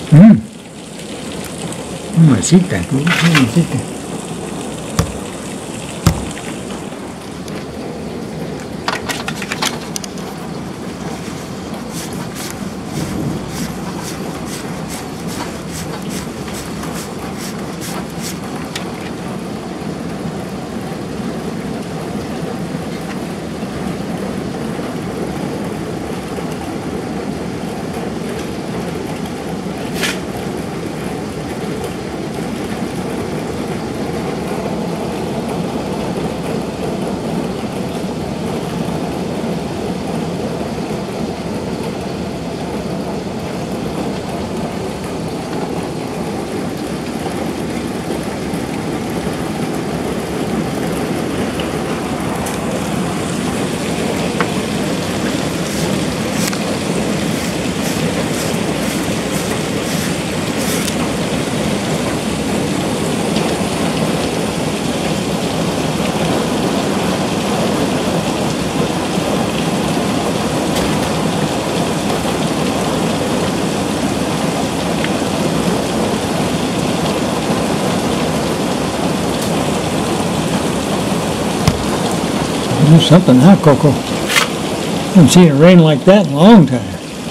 Mm. Mamacita, mamacita. Do something, huh, Coco? Haven't seen it rain like that in a long time.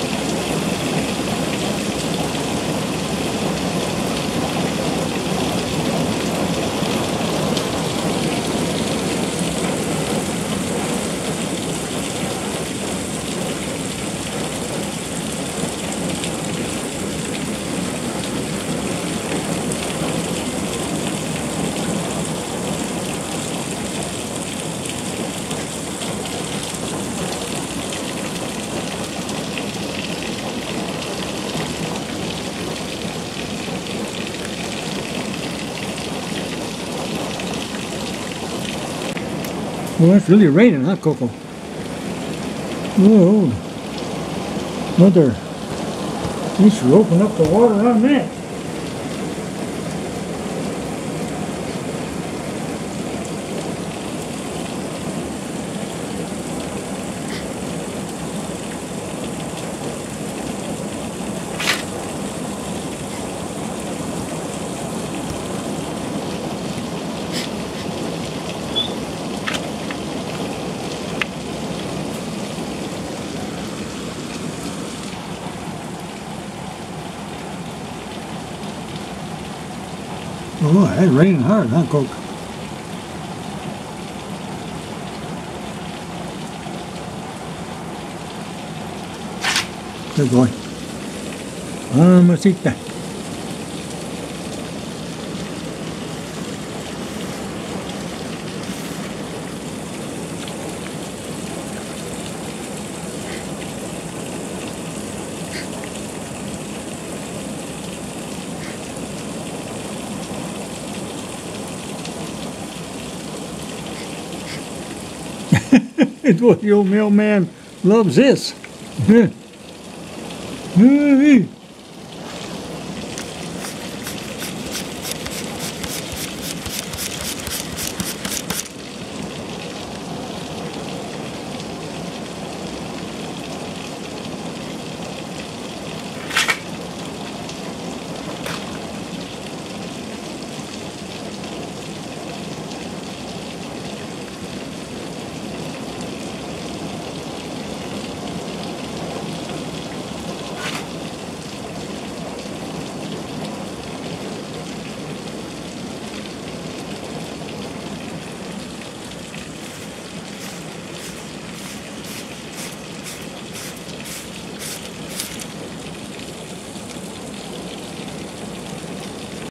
Well, it's really raining, huh, Coco? Whoa. Mother, you should open up the water on that. Oh, it's raining hard, huh, Coke? Good boy. Mamacita. It's what the old mailman loves this.